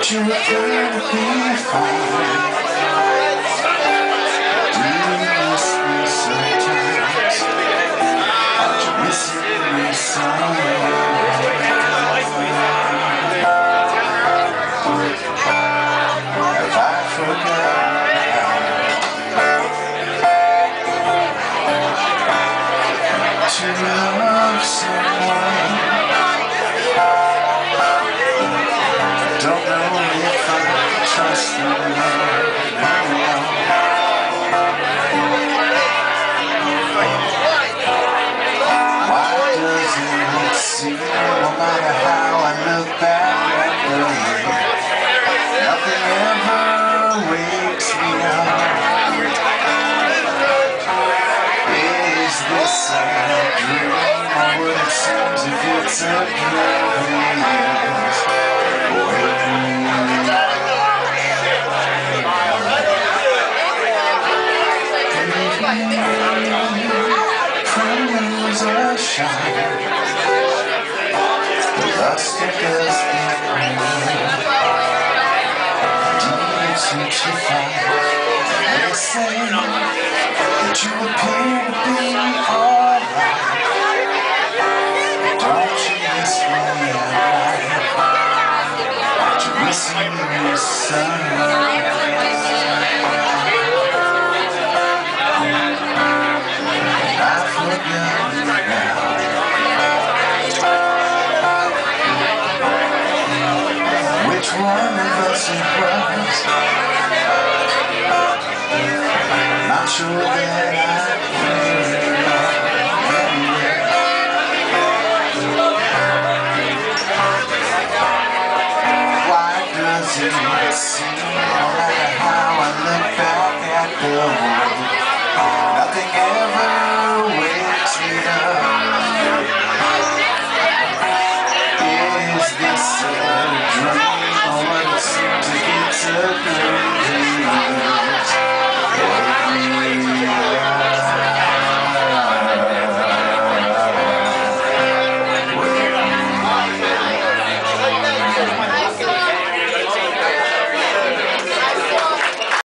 you appear to be fine. Do you miss me sometimes? Aren't you missing me somewhere? Have I forgotten to love someone? Don't know if I can trust them anymore. Why doesn't it seem, no matter how I look back at the way, nothing ever wakes me up? Is this a dream, or what it seems if it's a breeze? Criminals are shine, the lust of us behind. Demons which you find, they say that you appear to be alright. Don't you miss me outright? Aren't you missing me somewhere? Which one of us it was? Not sure that I really know. Why does it seem, no matter how I look back at the world, nothing ever